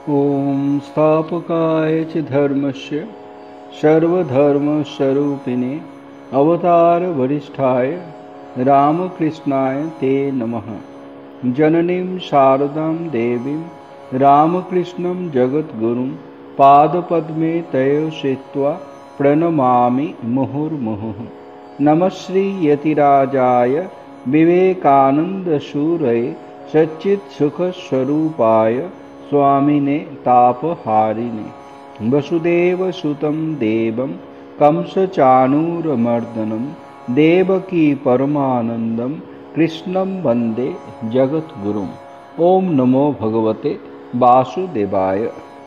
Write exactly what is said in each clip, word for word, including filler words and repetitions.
ॐ स्थापकाय च धर्मस्य सर्वधर्मस्वरूपिणे अवतारवरिष्ठाय रामकृष्णाय ते नमः। जननीं शारदां देवीं रामकृष्णं जगद्गुरुं पादपद्मे तयो स्थित्वा प्रणमामि मुहुर्मुहुः। नमः श्री यतिराजाय विवेकानन्दसूरये सच्चित्सुखस्वरूपाय स्वामिने तापहारिणे वसुदेवसुतं देवं कंसचाणूरमर्दनं देवकी परमानन्दं कृष्णं वन्दे जगद्गुरुम्। ओम नमो भगवते वासुदेवाय।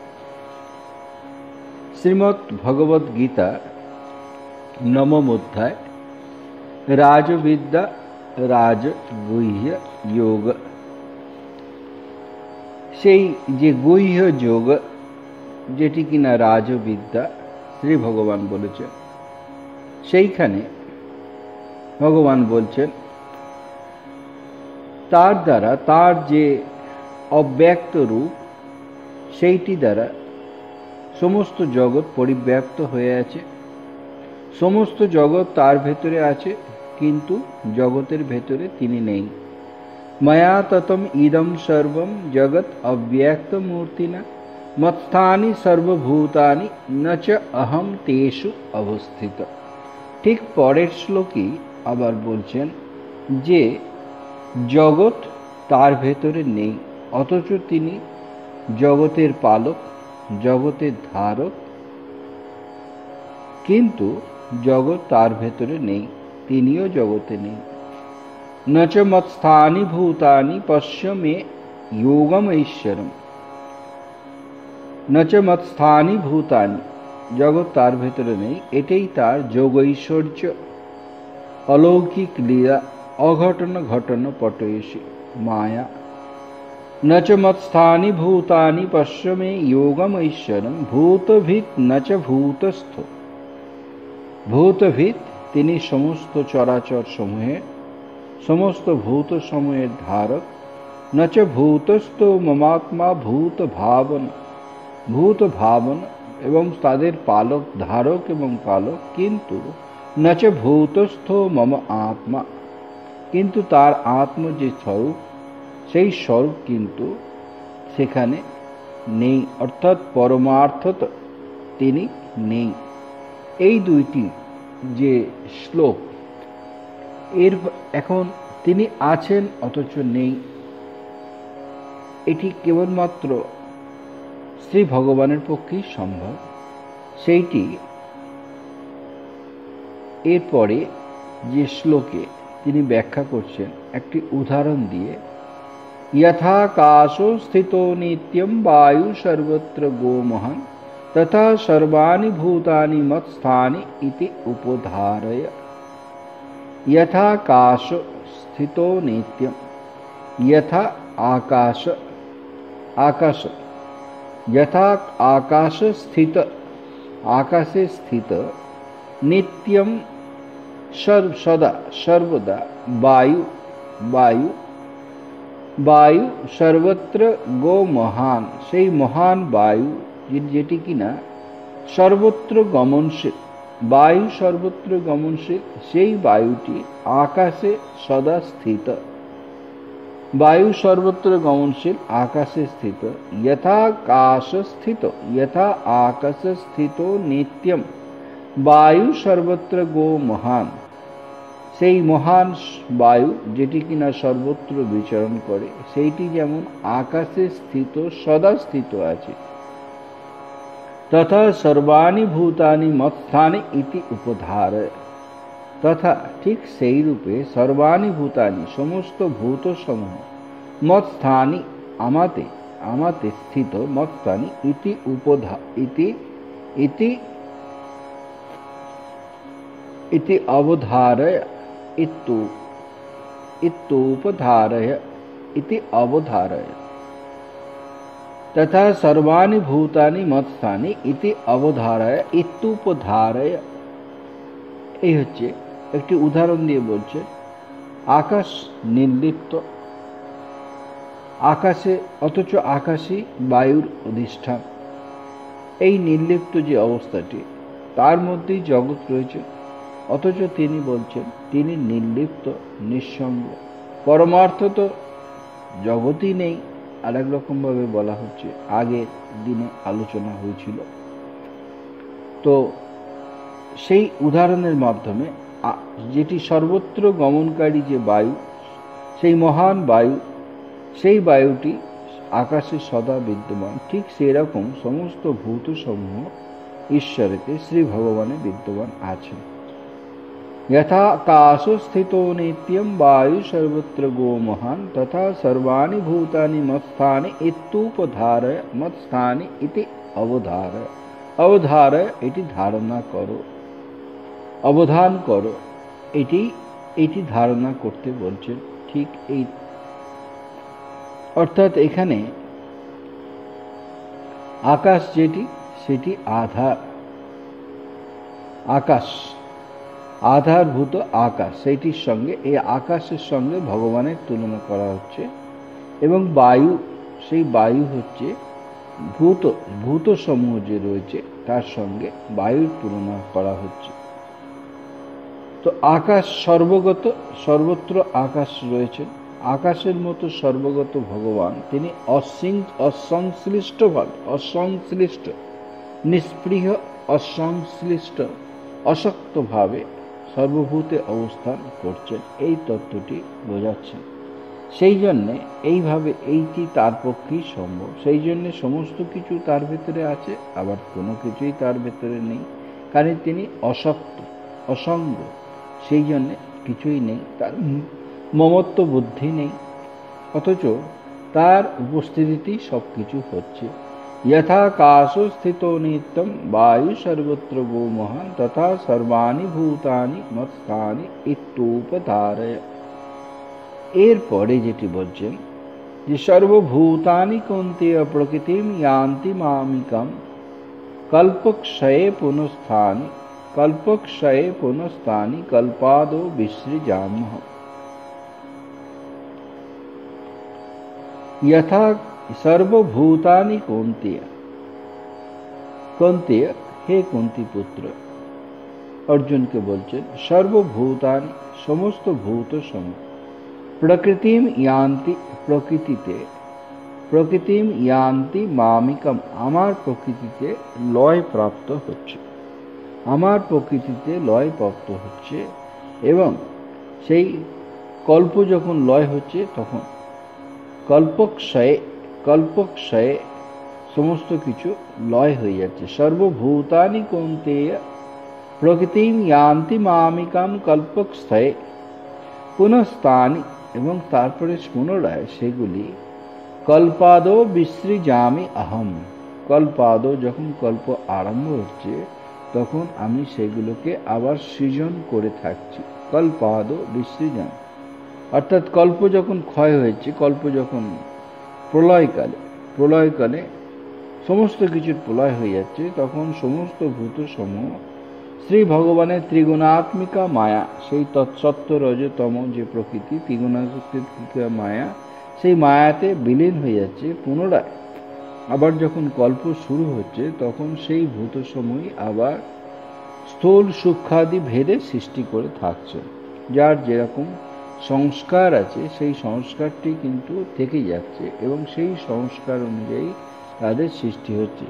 श्रीमद् भगवद गीता नवम अध्याय राजविद्या राजगुह्य योग। সেই যে গুহ্য যোগ যেটি কিনা রাজবিদ্যা শ্রী ভগবান বলেছেন, সেইখানে ভগবান বলছেন তার দ্বারা তার যে অব্যক্ত রূপ সেইটি দ্বারা সমস্ত জগৎ পরিব্যাপ্ত হয়ে আছে। সমস্ত জগৎ তার ভেতরে আছে, কিন্তু জগতের ভেতরে তিনি নেই। मया ततम इदम सर्वम जगत अव्यक्त मूर्तिना मत्स्थानि सर्वभूतानि न च अहम तेषु अवस्थित। ठीक परेर श्लोकी आबार बोलছেন যে জগৎ তার ভেতরে নেই, অথচ তিনি জগতের পালক, জগতের ধারক, কিন্তু জগৎ তার ভেতরে নেই, তিনিও জগতে নেই। न च मत्स्थानि भूतानि पश्य मे योगम ऐश्वरम। न च मत्स्थानि भूतानि, जगत तार भेतरे नेই, এটাই তার যোগ ঐশ্বর্য, অলৌকিক লীলা, অঘটন ঘটন পটয়সি মায়া। न च मत्स्थानि भूतानि पश्य मे योगम ऐश्वरम भूतभीत न च भूतस्थ। भूतभीत তিনি সমস্ত চরাচর সমূহে समस्त भूत समूहेर धारक। न च भूतस्थ ममात्मा भूत भावन, भूत भावन एवं तादेर पालक, धारक एवं पालक, किन्तु न च भूतस्थ मम आत्मा, किन्तु तार आत्म जे स्वरूप सेई स्वरूप किन्तु सेखाने नेই, अर्थात परमार्थत तिनि नेই। এই দুইটি যে শ্লোক, এর এখন তিনি আছেন অথচ নেই, এটি কেবলমাত্র শ্রী ভগবানের পক্ষেই সম্ভব। সেইটি এরপরে যে শ্লোকে তিনি ব্যাখ্যা করছেন একটি উদাহরণ দিয়ে, यथाकाशो स्थितो नित्यं वायु सर्वत्र गोमहन् तथा सर्वाणि भूतानि मत्स्थानि इति उपधारय। यथाकाश स्थितो नित्यम, यथा आकाश, आकाश, यथा आकाश स्थित, आकाशे स्थित, नित्यम सर्व सदा सर्वदा, वायु वायु वायु सर्वत्र गो महान, সেই মহান বায়ু যেটি কিনা সর্বত্র গমনশীল, वायु सर्वत्र गमनशील, সেই বায়ুটি आकाशे सदा स्थित। वायु सर्वत्र गमनशील आकाशे स्थित। यथाकाश स्थित, यथा आकाश स्थितो नित्यम वायु सर्वत्र गो महान, সেই মহান বায়ু যেটি কিনা সর্বত্র বিচরণ করে, সেইটি যেমন আকাশে স্থিত, সদা স্থিত আছে। तथा सर्वाणि भूतानि मत्स्थानि इति उपधारय। तथा ठीक সেই রূপে सर्वाणि भूतानि समस्त भूत समूह मत्स्थानि আমাতে আমাতে স্থিত, मत्स्थानि इति उपधा इति इति इति अवधारय इत्तु इत्तुपधारय इति अवधारय। तथा सर्वाणि भूतानि मत्स्थानि इति अवधारय इत्युपधारय। এই হচ্ছে একটি উদাহরণ দিয়ে বলছে, আকাশ নির্লিপ্ত, আকাশে, অথচ আকাশই বায়ুর অধিষ্ঠান। এই নির্লিপ্ত যে অবস্থাটি, তার মধ্যেই জগৎ রয়েছে, অথচ তিনি বলছেন তিনি নির্লিপ্ত, নিঃসঙ্গ। পরমার্থত জগৎই নেই, আর এক রকমভাবে বলা হচ্ছে, আগের দিনে আলোচনা হয়েছিল। তো সেই উদাহরণের মাধ্যমে যেটি সর্বত্র গমনকারী যে বায়ু, সেই মহান বায়ু, সেই বায়ুটি আকাশে সদা বিদ্যমান। ঠিক সেরকম সমস্ত ভূতসমূহ ঈশ্বরেতে, শ্রী ভগবানে বিদ্যমান আছেন। यथा काशो स्थितो नित्यं वायु सर्वत्र गो महान तथा सर्वाणि भूतानि मत्स्थानि इत्युपधारय मत्स्थानि इति अवधारय। अवधारय এটি ধারণা করো, অবধান করো, এটি এটি ধারণা করতে বলছেন। ঠিক এই অর্থাৎ এখানে আকাশ যেটি, সেটি আধার, আকাশ আধারভূত আকাশ, সেইটির সঙ্গে, এই আকাশের সঙ্গে ভগবানের তুলনা করা হচ্ছে। এবং বায়ু, সেই বায়ু হচ্ছে ভূত, ভূত সমূহ যে রয়েছে তার সঙ্গে বায়ুর তুলনা করা হচ্ছে। তো আকাশ সর্বগত, সর্বত্র আকাশ রয়েছে। আকাশের মতো সর্বগত ভগবান, তিনি অসংশ্লিষ্ট ভাবে, অসংশ্লিষ্ট, নিষ্পৃহ, অসংশ্লিষ্ট, অশক্তভাবে সর্বভূতে অবস্থান করছেন, এই তত্ত্বটি বোঝাচ্ছেন। সেই জন্যে এইভাবে এইটি তার পক্ষেই সম্ভব। সেই জন্যে সমস্ত কিছু তার ভেতরে আছে, আবার কোনো কিছুই তার ভেতরে নেই, কারণ তিনি অশক্ত, অসঙ্গ। সেই জন্যে কিছুই নেই, তার মমত্ব বুদ্ধি নেই, অথচ তার উপস্থিতিতেই সব কিছু হচ্ছে। यथा काशो स्थितो नित्यं वायु सर्वत्र गो महान तथा सर्वाणि भूतानि मत्स्थानि इत्युपधारय। এর পরে যেটি বলছেন যে সর্বভূতানি কৌন্তেয় প্রকৃতিম यान्ति मामिकं कल्पक्षये पुनस्तानि कल्पक्षये पुनस्तानि कल्पादो विसृजामः। यथा সর্বভূতানি কৌন্তেয়, কৌন্তেয় হে কুন্তি পুত্র, অর্জুনকে বলছেন সর্বভূতানি, সমস্ত ভূত সমূহ, প্রকৃতিম ইয়ান্তি, প্রকৃতিতে, প্রকৃতিম ইয়ান্তি মামিকম, আমার প্রকৃতিতে লয় প্রাপ্ত হচ্ছে, আমার প্রকৃতিতে লয় প্রাপ্ত হচ্ছে। এবং সেই কল্প যখন লয় হচ্ছে, তখন কল্পক্ষয়ে, কল্পক্ষয়ে সমস্ত কিছু লয় হয়ে যাচ্ছে। সর্বভূতানি কৌন্তেয় প্রকৃতিম यान्ति मामिकं কল্পক্ষয়ে পুনস্তানি, এবং তারপরে পুনরায় সেগুলি কল্পাদো বিসৃজামি অহম, কল্পাদো, যখন কল্প আরম্ভ হচ্ছে তখন আমি সেগুলোকে আবার সৃজন করে থাকছি। কল্পাদো বিসৃজন, অর্থাৎ কল্প যখন ক্ষয় হয়েছে, কল্প যখন প্রলয়কালে, প্রলয়কালে সমস্ত কিছুর প্রলয় হয়ে যাচ্ছে, তখন সমস্ত ভূত সমূহ শ্রী ভগবানের ত্রিগুণাত্মিকা মায়া, সেই তৎসত্ত্ব রজতম যে প্রকৃতি, ত্রিগুণাত্মিকা মায়া, সেই মায়াতে বিলীন হয়ে যাচ্ছে। পুনরায় আবার যখন কল্প শুরু হচ্ছে, তখন সেই ভূত সমূহই আবার স্থূল সূক্ষ্মাদি ভেদে সৃষ্টি করে থাকছে। যার যেরকম সংস্কার আছে, সেই সংস্কারটি কিন্তু থেকে যাচ্ছে, এবং সেই সংস্কার অনুযায়ী তাদের সৃষ্টি হচ্ছে।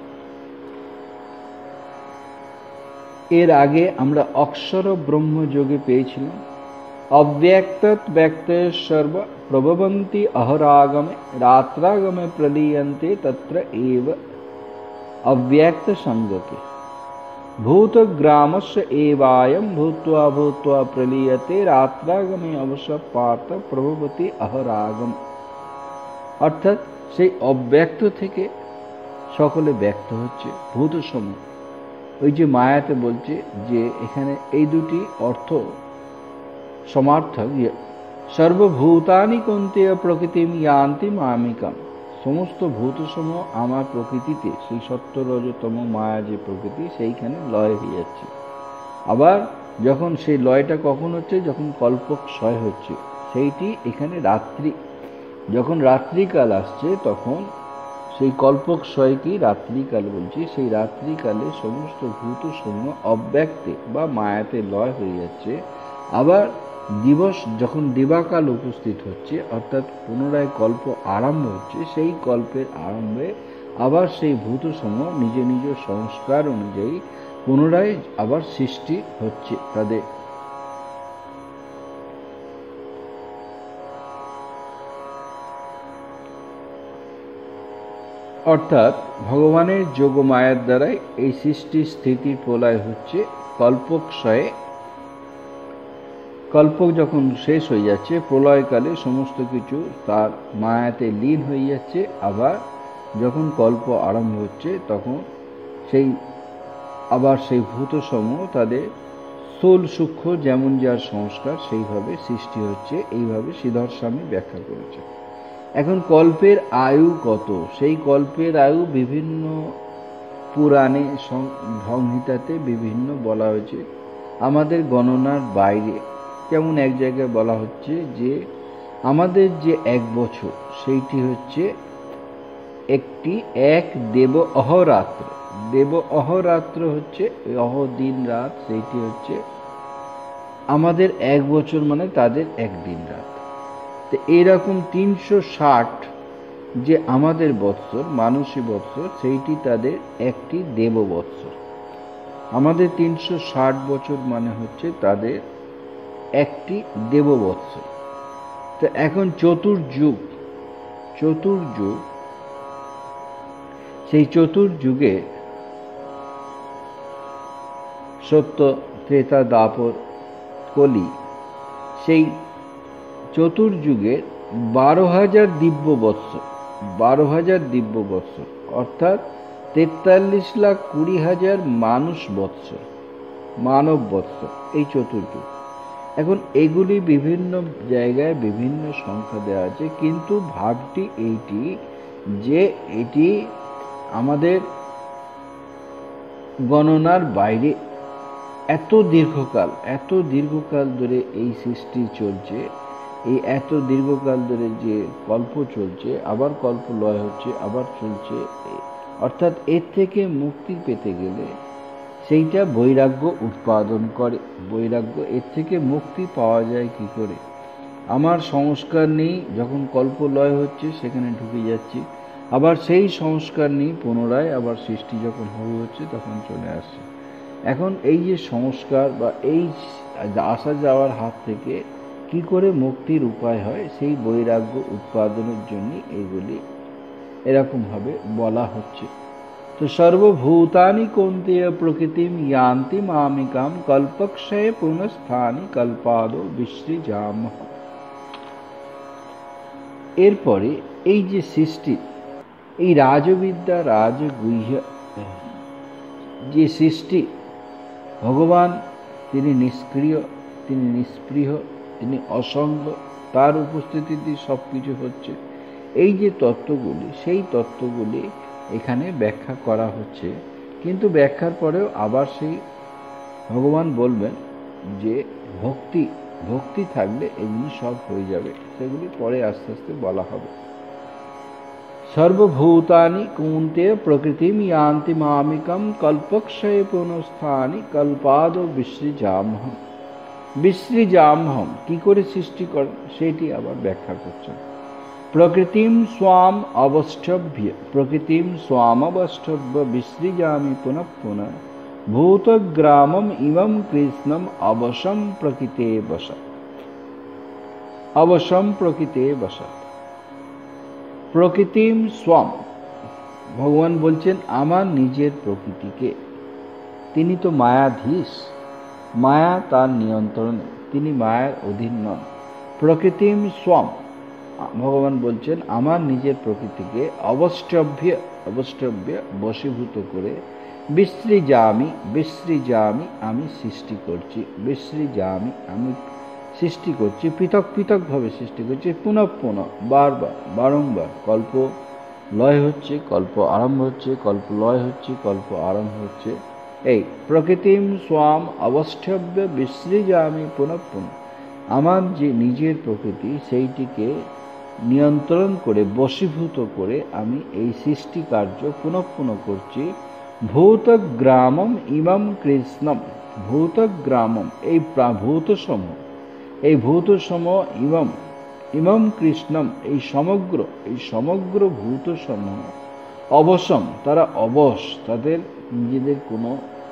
এর আগে আমরা অক্ষর ব্রহ্ম যোগে পেয়েছিলাম অব্যক্ত ব্যক্ত সর্ব প্রভবন্তি অহরাগমে রাত্রাগমে প্রলীয়ন্তে তত্র এব অব্যক্ত সঙ্গকে ভূতগ্রামস্য এবায়ম ভূত্বা ভূত্বা প্রলীয়তে রাত্রাগমে অবশ্য পার্থ প্রভবতি অহরাগম। অর্থাৎ সেই অব্যক্ত থেকে সকলে ব্যক্ত হচ্ছে ভূত সমূহ। ওই যে মায়াতে বলছে যে এখানে এই দুটি অর্থ সমার্থক। সর্বভূতানি কৌন্তেয় প্রকৃতিম यान्ति मामिकं, সমস্ত ভূত সমূহ আমার প্রকৃতিতে, সেই সত্য রজতম মায়া যে প্রকৃতি, সেইখানে লয় হয়ে যাচ্ছে। আবার যখন সেই লয়টা কখন হচ্ছে, যখন কল্পক্ষয় হচ্ছে, সেইটি এখানে রাত্রি, যখন রাত্রিকাল আসছে তখন সেই কল্পক্ষয়কেই রাত্রিকাল বলছি, সেই রাত্রিকালে সমস্ত ভূত সমূহ অব্যক্তে বা মায়াতে লয় হয়ে যাচ্ছে। আবার দিবস যখন দিবাকাল উপস্থিত হচ্ছে, অর্থাৎ পুনরায় কল্প আরম্ভ হচ্ছে, সেই কল্পের আরম্ভে আবার সেই ভূত সমূহ নিজ নিজ সংস্কার অনুযায়ী পুনরায় আবার সৃষ্টি হচ্ছে তাদের। অর্থাৎ ভগবানের যোগ মায়ার দ্বারাই এই সৃষ্টি স্থিতি প্রলয় হচ্ছে। কল্পক্ষয়ে কল্প যখন শেষ হয়ে যাচ্ছে, প্রলয়কালে সমস্ত কিছু তার মায়াতে লীন হয়ে যাচ্ছে। আবার যখন কল্প আরম্ভ হচ্ছে তখন সেই আবার সেই ভূতসমূহ তাদের স্থূল সূক্ষ্ম যেমন যার সংস্কার সেইভাবে সৃষ্টি হচ্ছে। এইভাবে শ্রীধর স্বামী ব্যাখ্যা করেছে। এখন কল্পের আয়ু কত? সেই কল্পের আয়ু বিভিন্ন পুরাণে সংহিতাতে বিভিন্ন বলা হয়েছে, আমাদের গণনার বাইরে। যেমন এক জায়গায় বলা হচ্ছে যে আমাদের যে এক বছর সেইটি হচ্ছে একটি এক দেব অহরাত্র। দেব অহরাত্র হচ্ছে অহ দিন রাত, সেইটি হচ্ছে আমাদের এক বছর মানে তাদের এক দিন রাত। তো এইরকম তিনশো ষাট যে আমাদের বৎসর মানুষী বৎসর, সেইটি তাদের একটি দেব বৎসর। আমাদের তিনশো ষাট বছর মানে হচ্ছে তাদের একটি দেব বৎসর। তো এখন চতুর্যুগ চতুর্যুগ সেই চতুর্যুগে সত্য ত্রেতা দাপর কলি, সেই চতুর্যুগের বারো হাজার দিব্য বৎসর বারো হাজার দিব্য বৎসর অর্থাৎ তেতাল্লিশ লাখ কুড়ি হাজার মানুষ বৎসর, মানব বৎসর এই চতুর্যুগ। এখন এগুলি বিভিন্ন জায়গায় বিভিন্ন সংখ্যা দেওয়া আছে, কিন্তু ভাবটি এইটি যে এটি আমাদের গণনার বাইরে। এত দীর্ঘকাল এত দীর্ঘকাল ধরে এই সৃষ্টি চলছে, এই এত দীর্ঘকাল ধরে যে কল্প চলছে, আবার কল্প লয় হচ্ছে, আবার চলছে। অর্থাৎ এর থেকে মুক্তি পেতে গেলে সেইটা বৈরাগ্য উৎপাদন করে। বৈরাগ্য, এর থেকে মুক্তি পাওয়া যায় কি করে? আমার সংস্কার নেই, যখন কল্প লয় হচ্ছে সেখানে ঢুকে যাচ্ছি, আবার সেই সংস্কার নেই, পুনরায় আবার সৃষ্টি যখন হয়ে হচ্ছে তখন চলে আসছে। এখন এই যে সংস্কার বা এই আসা যাওয়ার হাত থেকে কি করে মুক্তির উপায় হয়, সেই বৈরাগ্য উৎপাদনের জন্য এইগুলি এরকমভাবে বলা হচ্ছে। তো সর্বভূতানি কৌন্তেয় প্রকৃতিম ইয়ান্তি মামিকাম কল্পক্ষয়ে পুনঃস্থানি কল্পাদো বিসৃজামহ। এরপরে এই যে সৃষ্টি, এই রাজবিদ্যা রাজগুহ্য যে সৃষ্টি, ভগবান তিনি নিষ্ক্রিয়, তিনি নিষ্পৃহ, তিনি অসঙ্গ, তার উপস্থিতিতে সব কিছু হচ্ছে। এই যে তত্ত্বগুলি, সেই তত্ত্বগুলি এখানে ব্যাখ্যা করা হচ্ছে। কিন্তু ব্যাখ্যার পরেও আবার সেই ভগবান বলবেন যে ভক্তি ভক্তি থাকলে এগুলি সব হয়ে যাবে, সেগুলি পরে আস্তে আস্তে বলা হবে। সর্বভূতানি কৌন্তেয় প্রকৃতিম ইয়ান্তি মামিকম কল্পক্ষয়ে পুনঃস্থানি কল্পাদো বিসৃজামহম। বিসৃজামহম কি করে সৃষ্টি করেন সেটি আবার ব্যাখ্যা করছেন। প্রকৃতিম স্বাম অবষ্টভ্য প্রকৃতিম স্বামবষ্টভ্য বিসৃজামি পুনঃ পুনঃ ভূতগ্রামম ইমম কৃষ্ণম অবশম প্রকৃতে বসৎ। অবশম প্রকৃতে বসৎ। প্রকৃতিম স্বাম, ভগবান বলছেন আমার নিজের প্রকৃতিকে। তিনি তো মায়াধীশ, মায়া তার নিয়ন্ত্রণে, তিনি মায়ার অধীন নন। প্রকৃতিম স্বাম, ভগবান বলছেন আমার নিজের প্রকৃতিকে অবষ্টভ্য অবষ্টভ্য বশীভূত করে বিসৃজামি বিসৃজামি আমি সৃষ্টি করছি, বিসৃজামি আমি সৃষ্টি করছি, পৃথক পৃথকভাবে সৃষ্টি করছি, পুনঃ পুনঃ বারবার বারংবার। কল্প লয় হচ্ছে, কল্প আরম্ভ হচ্ছে, কল্প লয় হচ্ছে, কল্প আরম্ভ হচ্ছে। এই প্রকৃতিম স্বাম অবষ্টভ্য বিসৃজামি পুনঃ পুনঃ, আমার যে নিজের প্রকৃতি সেইটিকে নিয়ন্ত্রণ করে বশীভূত করে আমি এই সৃষ্টি কার্য পুনঃ পুনঃ করছি। ভূতগ্রামম ইমম কৃষ্ণম, ভূতগ্রামম এই ভূতসমূহ, এই ভূতসমূহ ইমম ইমম কৃষ্ণম এই সমগ্র এই সমগ্র ভূতসমূহ অবসম তারা অবশ, তাদের নিজেদের কোনো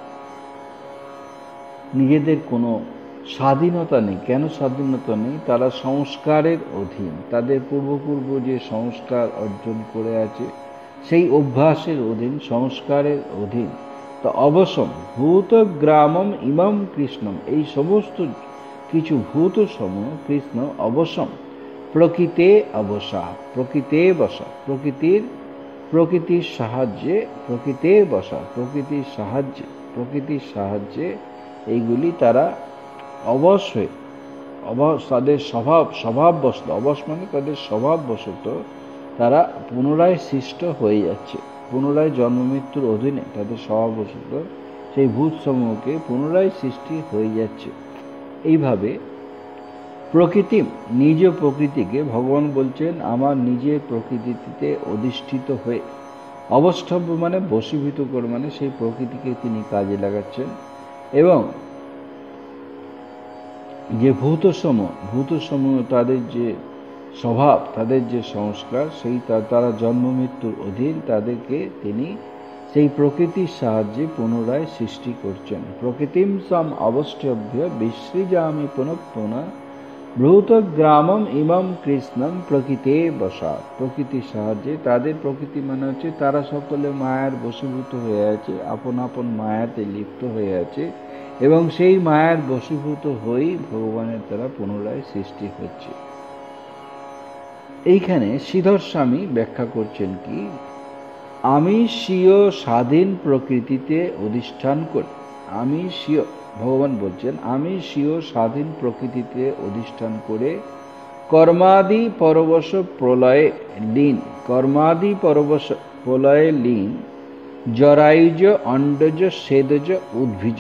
নিজেদের কোনো স্বাধীনতা নেই। কেন স্বাধীনতা নেই? তারা সংস্কারের অধীন, তাদের পূর্বপূর্ব যে সংস্কার অর্জন করে আছে সেই অভ্যাসের অধীন, সংস্কারের অধীন। তো অবসম ভূতগ্রামম ইমম কৃষ্ণম এই সমস্ত কিছু ভূত সমূহ কৃষ্ণ অবসম প্রকৃতে অবসা, প্রকৃতে বসা, প্রকৃতির প্রকৃতির সাহায্যে, প্রকৃতে বসা প্রকৃতির সাহায্যে, প্রকৃতির সাহায্যে এইগুলি তারা অবশ হয়ে অবশ, তাদের স্বভাব স্বভাববশত, অবশ মানে তাদের স্বভাববশত তারা পুনরায় সৃষ্ট হয়ে যাচ্ছে, পুনরায় জন্ম মৃত্যুর অধীনে তাদের স্বভাববশত সেই ভূত সমূহকে পুনরায় সৃষ্টি হয়ে যাচ্ছে। এইভাবে প্রকৃতি নিজ প্রকৃতিকে ভগবান বলছেন আমার নিজের প্রকৃতিতে অধিষ্ঠিত হয়ে, অবস্থব্য মানে বশীভূত করে, মানে সেই প্রকৃতিকে তিনি কাজে লাগাচ্ছেন। এবং যে ভূতসমূহ ভূতসমূহ তাদের যে স্বভাব, তাদের যে সংস্কার, সেই তারা জন্ম মৃত্যুর অধীন, তাদেরকে তিনি সেই প্রকৃতির সাহায্যে পুনরায় সৃষ্টি করছেন। প্রকৃতিম সাম অবষ্টভ্য বিসৃজামি পুনঃ পুনঃ ভূতগ্রামম ইমম কৃষ্ণম প্রকৃতে বসা, প্রকৃতির সাহায্যে তাদের, প্রকৃতি মানে হচ্ছে তারা সকলে মায়ার বশীভূত হয়ে আছে, আপন আপন মায়াতে লিপ্ত হয়ে আছে এবং সেই মায়ার বশীভূত হয়েই ভগবানের দ্বারা পুনরায় সৃষ্টি হচ্ছে। এইখানে শ্রীধর স্বামী ব্যাখ্যা করছেন কি, আমি স্বীয় স্বাধীন প্রকৃতিতে অধিষ্ঠান করি, আমি স্বীয় ভগবান বলছেন আমি স্বীয় স্বাধীন প্রকৃতিতে অধিষ্ঠান করে কর্মাদি পরবশ প্রলয়ে লীন, কর্মাদি পরবশ প্রলয়ে লীন জরায়ুজ অণ্ডজ সেদজ উদ্ভিজ,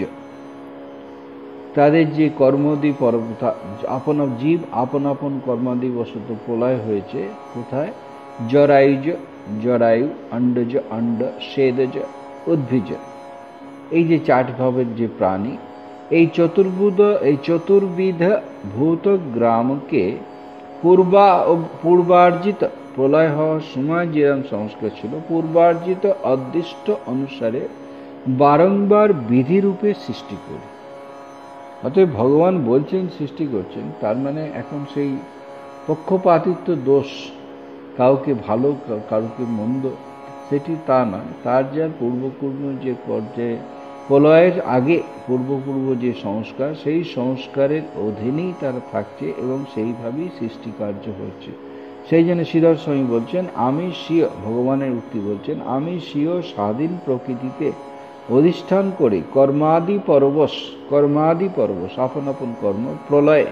তাদের যে কর্মাদি পরব আপন জীব আপন আপন কর্মাদি বশত প্রলয় হয়েছে কোথায়? জরায়ুজ জরায়ু, অণ্ডজ অণ্ড, সেদজ উদ্ভিজ, এই যে চার ভাবের যে প্রাণী, এই চতুর্ভুজ এই চতুর্বিধ ভূত গ্রামকে পূর্বা পূর্বার্জিত প্রলয় হওয়ার সময় যেরকম সংস্কার ছিল, পূর্বার্জিত অদৃষ্ট অনুসারে বারংবার বিধিরূপে সৃষ্টি করি। অতএব ভগবান বলছেন সৃষ্টি করছেন, তার মানে এখন সেই পক্ষপাতিত্ব দোষ, কাউকে ভালো কাউকে মন্দ, সেটি তা নয়। তার যার পূর্বপূর্ব যে পর্যায়ে প্রলয়ের আগে পূর্বপূর্ব যে সংস্কার, সেই সংস্কারের অধীনেই তারা থাকছে এবং সেইভাবেই সৃষ্টি কার্য হচ্ছে। সেই জন্য শ্রীধর স্বামী বলছেন আমি স্বীয়, ভগবানের উক্তি বলছেন আমি স্বীয় স্বাধীন প্রকৃতিতে অধিষ্ঠান করে কর্মাদি পরবশ, কর্মাদি পরবশ আপন আপন কর্ম প্রলয়ে,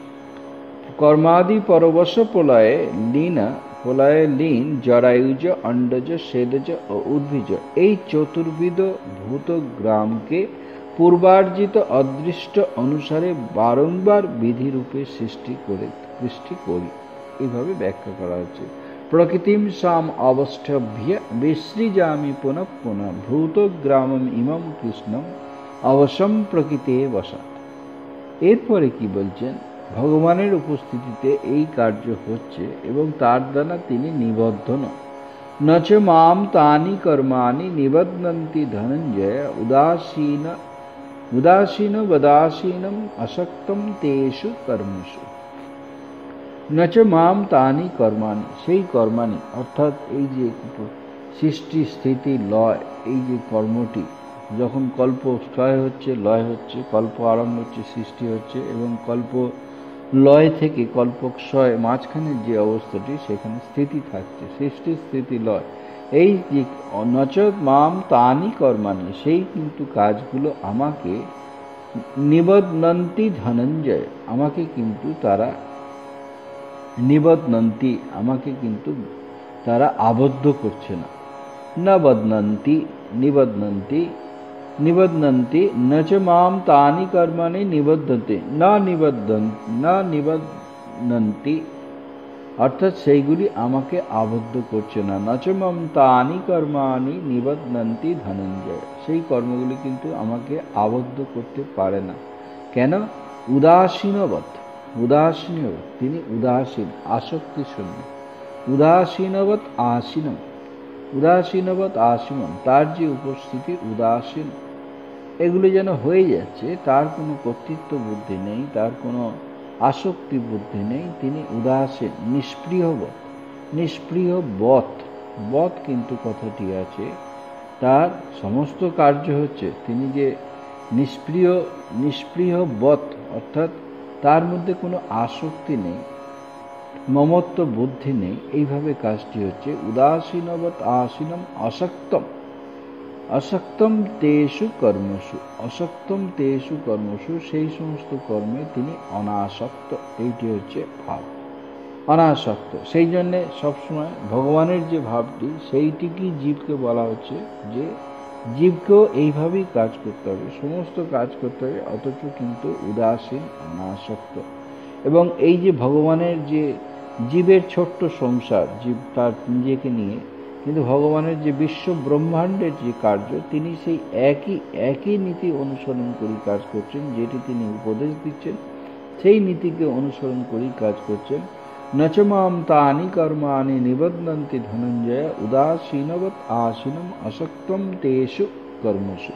কর্মাদি পরবশ প্রলয়ে লীনা, প্রলয়ে লীন জরায়ুজ অণ্ডজ সেদজ ও উদ্ভিজ, এই চতুর্বিধ ভূত গ্রামকে পূর্বার্জিত অদৃষ্ট অনুসারে বারংবার বিধিরূপে সৃষ্টি করে সৃষ্টি করি। এইভাবে ব্যাখ্যা করা হচ্ছে। প্রকৃতিম সাম অবষ্ঠভ্য বিসৃজামি পুনঃ পুনঃ ভূতগ্রামম ইমম কৃষ্ণম অবসম প্রকৃতে বসা। এরপরে কি বলছেন? ভগবানের উপস্থিতিতে এই কার্য হচ্ছে এবং তার দ্বারা তিনি নিবদ্ধ নন। নচ মাম তানি কর্মাণি নিবধ্নন্তি ধনঞ্জয় উদাসীন উদাসীন বদাসীনম অসক্তম তেষু কর্মসু। নচ মাম তানি কর্মাণি, সেই কর্মাণি অর্থাৎ এই যে সৃষ্টি স্থিতি লয়, এই যে কর্মটি যখন কল্প ক্ষয় হচ্ছে লয় হচ্ছে, কল্প আরম্ভ হচ্ছে সৃষ্টি হচ্ছে এবং কল্প লয় থেকে কল্পক্ষয় মাঝখানের যে অবস্থাটি সেখানে স্থিতি থাকছে, সৃষ্টি স্থিতি লয়, এই যে নচ মাম তানি কর্মাণি, সেই কিন্তু কাজগুলো আমাকে নিবধ্নন্তি ধনঞ্জয়, আমাকে কিন্তু তারা নিবধ্নন্তি, আমাকে কিন্তু তারা আবদ্ধ করছে না। না বধ্নন্তি নিবধ্নন্তি নিবধ্নন্তি নচ মাম তানি কর্মাণি নিবধ্যতে না নিবদ্ধন না নিবধ্নন্তি, অর্থাৎ সেইগুলি আমাকে আবদ্ধ করছে না। নচমম তানি কর্মাণি নিবধ্নন্তি ধনঞ্জয়, সেই কর্মগুলি কিন্তু আমাকে আবদ্ধ করতে পারে না। কেন? উদাসীনবৎ, উদাসীনবৎ, তিনি উদাসীন, আসক্তি শূন্য। উদাসীনবৎ আসীনম, উদাসীনবৎ আসীনম, তার যে উপস্থিতি উদাসীন, এগুলি যেন হয়ে যাচ্ছে, তার কোনো কর্তৃত্ব বুদ্ধি নেই, তার কোনো আসক্তি বুদ্ধি নেই, তিনি উদাসীন, নিষ্প্রিয়বৎ, নিষ্প্রিয় বৎ, বৎ কিন্তু কথাটি আছে, তার সমস্ত কার্য হচ্ছে, তিনি যে নিষ্প্রিয়, নিষ্প্রিয় বৎ, অর্থাৎ তার মধ্যে কোনো আসক্তি নেই, মমত্ব বুদ্ধি নেই, এইভাবে কাজটি হচ্ছে। উদাসীনবৎ আসীনম অসক্তম, অসক্তম তেষু কর্মসু, অসক্তম তেষু কর্মসু, সেই সমস্ত কর্মে তিনি অনাসক্ত, এইটি হচ্ছে ভাব, অনাসক্ত। সেই জন্যে সবসময় ভগবানের যে ভাবটি, সেইটিকে জীবকে বলা হচ্ছে যে জীবকেও এইভাবেই কাজ করতে হবে, সমস্ত কাজ করতে হবে, অথচ কিন্তু উদাসীন, অনাসক্ত। এবং এই যে ভগবানের যে জীবের ছোট্ট সংসার, জীব তার নিজেকে নিয়ে, কিন্তু ভগবানের যে বিশ্ব ব্রহ্মাণ্ডের যে কার্য, তিনি সেই একই একই নীতি অনুসরণ করে কাজ করছেন, যেটি তিনি উপদেশ দিচ্ছেন, সেই নীতিকে অনুসরণ করেই কাজ করছেন। নচমাম তানি কর্মাণি নিবধ্নন্তি ধনঞ্জয় উদাসীনবৎ আসীনম অসক্তম তেষু কর্মসু।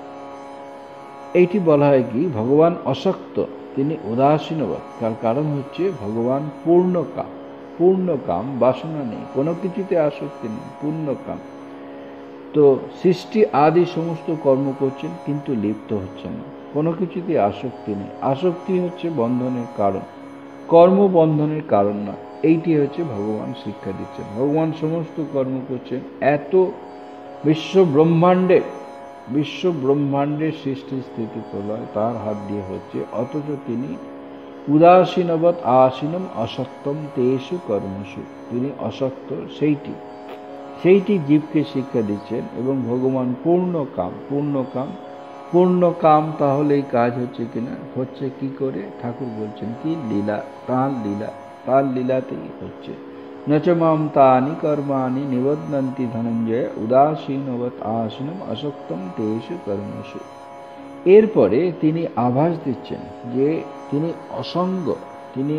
এইটি বলা হয় কি, ভগবান অসক্ত, তিনি উদাসীনবৎ, তার কারণ হচ্ছে ভগবান পূর্ণকাম, পূর্ণকাম, বাসনা নেই, কোনো কিছুতে আসক্তি নেই, পূর্ণকাম। তো সৃষ্টি আদি সমস্ত কর্ম করছেন কিন্তু লিপ্ত হচ্ছেন না, কোনো কিছুতে আসক্তি নেই। আসক্তি হচ্ছে বন্ধনের কারণ, কর্ম বন্ধনের কারণ না, এইটি হচ্ছে ভগবান শিক্ষা দিচ্ছেন। ভগবান সমস্ত কর্ম করছেন, এত বিশ্ব ব্রহ্মাণ্ডে, বিশ্ব ব্রহ্মাণ্ডের সৃষ্টি স্থিতি প্রলয় তার হাত দিয়ে হচ্ছে, অথচ তিনি উদাসীনবৎ আসীনম অসক্তম তেষু কর্মসু, তিনি অসক্ত, সেইটি সেইটি জীবকে শিক্ষা দিচ্ছেন। এবং ভগবান পূর্ণ কাম, পূর্ণ কাম, পূর্ণ কাম, তাহলে এই কাজ হচ্ছে কিনা, হচ্ছে কি করে? ঠাকুর বলছেন কি, লীলা, তাঁর লীলা, তাঁর লীলাতেই হচ্ছে। নচমাম তানি কর্মাণি নিবধ্নন্তি ধনঞ্জয় উদাসীনবৎ আসীনম অসক্তম তেষু কর্মসু। এরপরে তিনি আভাস দিচ্ছেন যে তিনি অসঙ্গ, তিনি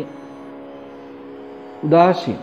উদাসীন,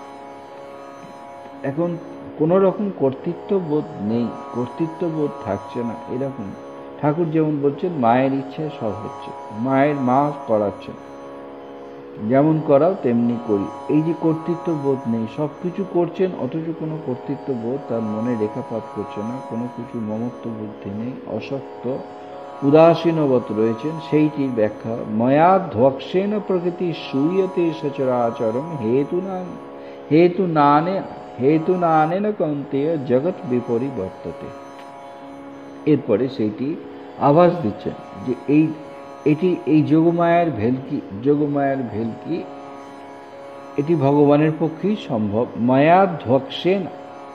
এখন কোনো রকম কর্তৃত্ব বোধ নেই, কর্তৃত্ব বোধ থাকছে না, এরকম। ঠাকুর যেমন বলছেন, মায়ের ইচ্ছায় সব হচ্ছে, মায়ের মা করাচ্ছেন, যেমন করাও তেমনি করি, এই যে কর্তৃত্ব বোধ নেই, সব কিছু করছেন, অথচ কোনো কর্তৃত্ব বোধ তার মনে রেখাপাত করছে না, কোনো কিছু মমত্ব বুদ্ধি নেই, অসক্ত, উদাসীনবৎ রয়েছেন, সেইটির ব্যাখ্যা। ময়া ধ্বক্ষেন প্রকৃতি শুয়তে সচরাচরম হেতু না, হেতু নানে, হেতু নানেন কন্তেয় জগৎ বিপরিবর্ততে। এরপরে সেইটি আভাস দিচ্ছেন যে এই এটি এই যোগমায়ার ভেলকি, যোগমায়ার ভেলকি, এটি ভগবানের পক্ষেই সম্ভব। মায়া ধ্বক্ষেন,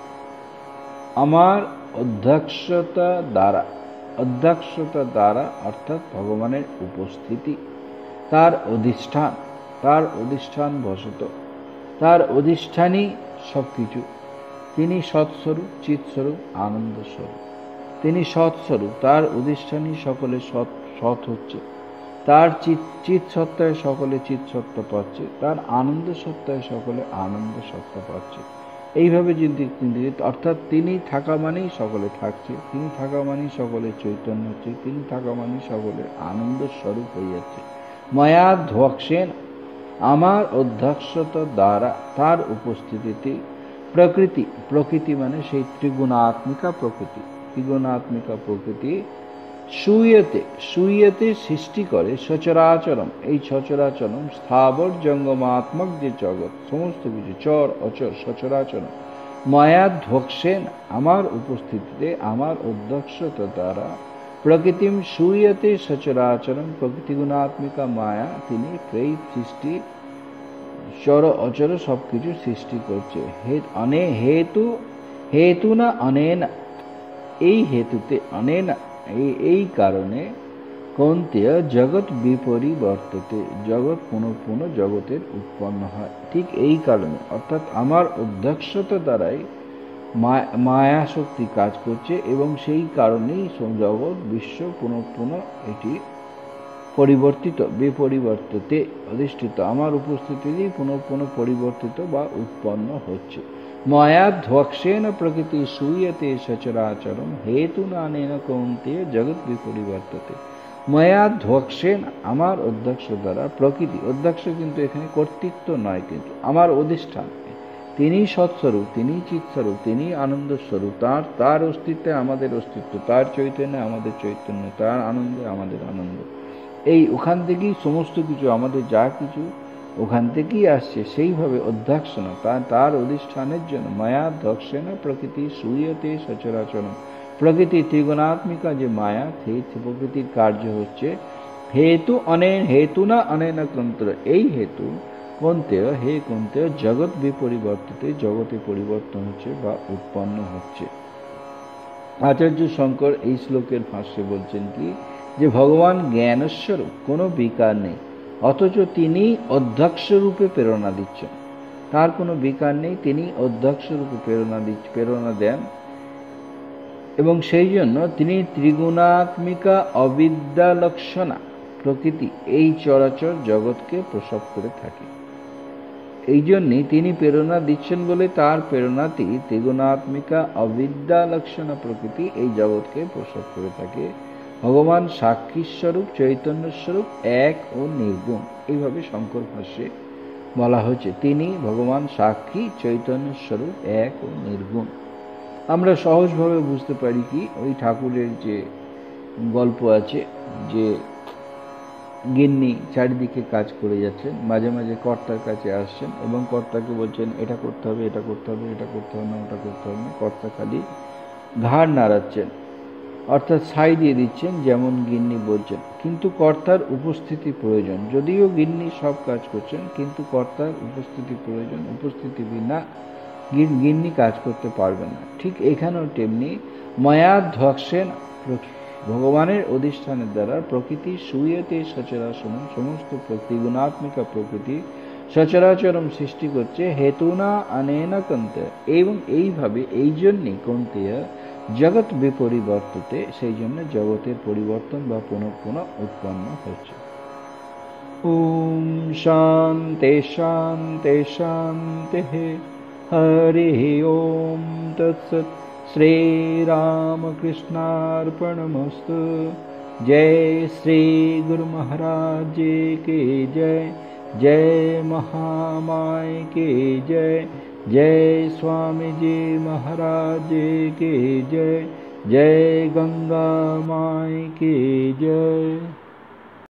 আমার অধ্যক্ষতা দ্বারা, অধ্যক্ষতা দ্বারা অর্থাৎ ভগবানের উপস্থিতি, তার অধিষ্ঠান, তার অধিষ্ঠান বশত, তার অধিষ্ঠানই সব কিছু। তিনি সৎস্বরূপ, চিৎস্বরূপ, আনন্দস্বরূপ, তিনি সৎস্বরূপ, তার অধিষ্ঠানই সকলে সৎ, সৎ হচ্ছে, তার চিৎ চিৎ সত্তায় সকলে চিৎ সত্তা পাচ্ছে, তার আনন্দ সত্তায় সকলে আনন্দ সত্তা পাচ্ছে। এইভাবে যদি অর্থাৎ তিনি থাকা মানেই সকলে থাকছে, তিনি থাকা মানেই সকলে চৈতন্য হচ্ছে, তিনি থাকা মানেই সকলে আনন্দ স্বরূপ হয়ে যাচ্ছে। মায়া ধ্বক্ষেন, আমার অধ্যক্ষতা দ্বারা, তার উপস্থিতিতে, প্রকৃতি, প্রকৃতি মানে সেই ত্রিগুণাত্মিকা প্রকৃতি, ত্রিগুণাত্মিকা প্রকৃতি শুয়তে, শুয়তে সৃষ্টি করে সচরাচরম, এই সচরাচরম স্থাবর জঙ্গমাত্মক যে জগৎ, সমস্ত কিছু চর অচর সচরাচরম, মায়া ধ্বক্ষেন, আমার উপস্থিতিতে, আমার অধ্যক্ষতা দ্বারা, প্রকৃতিম শুয়তে সচরাচরম, প্রকৃতি গুণাত্মিকা মায়া, তিনি এই সৃষ্টি চর অচর সবকিছু সৃষ্টি করছে। অনে হেতু, হেতু না অনেনা, এই হেতুতে, অনেনা এই এই কারণে, কৌন্তেয় জগৎ বিপরিবর্ততে, জগৎ পুনঃ পুনঃ জগতের উৎপন্ন হয় ঠিক এই কারণে, অর্থাৎ আমার অধ্যক্ষতা দ্বারাই মায়া শক্তি কাজ করছে এবং সেই কারণেই জগৎ বিশ্ব পুনঃ পুনঃ এটি পরিবর্তিত, বিপরিবর্ততে অধিষ্ঠিত, আমার উপস্থিতিতেই পুনঃ পুনঃ পরিবর্তিত বা উৎপন্ন হচ্ছে। মায়া ধ্বংসেন প্রকৃতি শুয়তে সচরাচরম হেতু নানেন কৌন্তেয় জগৎ বিপরিবর্ততে। মায়া ধ্বংসেন, আমার অধ্যক্ষ দ্বারা প্রকৃতি, অধ্যক্ষ কিন্তু এখানে কর্তৃত্ব নয়, কিন্তু আমার অধিষ্ঠান, তিনি সৎস্বরূপ, তিনি চিৎস্বরূপ, তিনি আনন্দ স্বরূপ, তার তার অস্তিত্বে আমাদের অস্তিত্ব, তার চৈতন্যে আমাদের চৈতন্য, তার আনন্দে আমাদের আনন্দ, এই ওখান থেকেই সমস্ত কিছু, আমাদের যা কিছু ওখান থেকেই আসছে। সেইভাবে অধ্যাক্ষণা তার তার অধিষ্ঠানের জন্য মায়া ধ্বংসেন প্রকৃতি শুয়তে সচরাচরম, প্রকৃতি ত্রিগুণাত্মিকা যে মায়া, সেই প্রকৃতির কার্য হচ্ছে হেতু অনেন, হেতু না অনেন কৌন্ত্র, এই হেতু কৌন্তেয়, হে কৌন্তেয় জগৎ বিপরিবর্তিতে, জগতে পরিবর্তন হচ্ছে বা উৎপন্ন হচ্ছে। আচার্য শঙ্কর এই শ্লোকের ভাষ্যে বলছেন কি, যে ভগবান জ্ঞানস্বরূপ, কোনো বিকার নেই, অথচ তিনি অধ্যক্ষ রূপে প্রেরণা দিচ্ছেন, তার কোনো বিকার নেই, তিনি অধ্যক্ষ রূপে প্রেরণা দিচ্ছেন, প্রেরণা দেন, এবং সেই জন্য তিনি ত্রিগুণাত্মিকা অবিদ্যা লক্ষণা প্রকৃতি এই চরাচর জগৎকে প্রসব করে থাকে। এই জন্যই তিনি প্রেরণা দিচ্ছেন বলে তার প্রেরণাটি ত্রিগুণাত্মিকা অবিদ্যা লক্ষণা প্রকৃতি এই জগৎকে প্রসব করে থাকে। ভগবান সাক্ষী স্বরূপ, চৈতন্য স্বরূপ, এক ও নির্গুণ, এইভাবে শঙ্কর ভাষ্যে বলা হয়েছে, তিনি ভগবান সাক্ষী, চৈতন্য স্বরূপ, এক ও নির্গুণ। আমরা সহজভাবে বুঝতে পারি কি, ওই ঠাকুরের যে গল্প আছে, যে গিন্নি চারিদিকে কাজ করে যাচ্ছেন, মাঝে মাঝে কর্তার কাছে আসছেন এবং কর্তাকে বলছেন এটা করতে হবে, এটা করতে হবে, এটা করতে হবে না, ওটা করতে হবে না, কর্তা খালি ঘাড় নাড়াচ্ছেন, অর্থাৎ ছাই দিয়ে দিচ্ছেন যেমন গিন্নি বলছেন, কিন্তু কর্তার উপস্থিতি প্রয়োজন। যদিও গিন্নি সব কাজ করছেন, কিন্তু কর্তার উপস্থিতি প্রয়োজন, উপস্থিতি বিনা গিন্নি কাজ করতে পারবে না। ঠিক এখানেও তেমনি মায়া ধ্বংসেন, ভগবানের অধিষ্ঠানের দ্বারা প্রকৃতি শুয়তে সচরাচরম, সমস্ত ত্রিগুণাত্মিকা প্রকৃতি সচরাচরম সৃষ্টি করছে হেতু না অনেন কৌন্তেয়, এবং এইভাবে এই জন্যই কৌন্তেয় জগৎ বিপরিবর্ততে, সেই জন্য জগতের পরিবর্তন বা পুনঃ পুনঃ উৎপন্ন হচ্ছে। ওম শান্তি শান্তি শান্তি, হরি ওম তৎসৎ। श्री रामकृष्णार्पणमस्तु। जय श्री गुरु महाराज जी की जय, जय महामाय की जय, जय स्वामी जी महाराज जी की जय, जय गंगा माई की जय।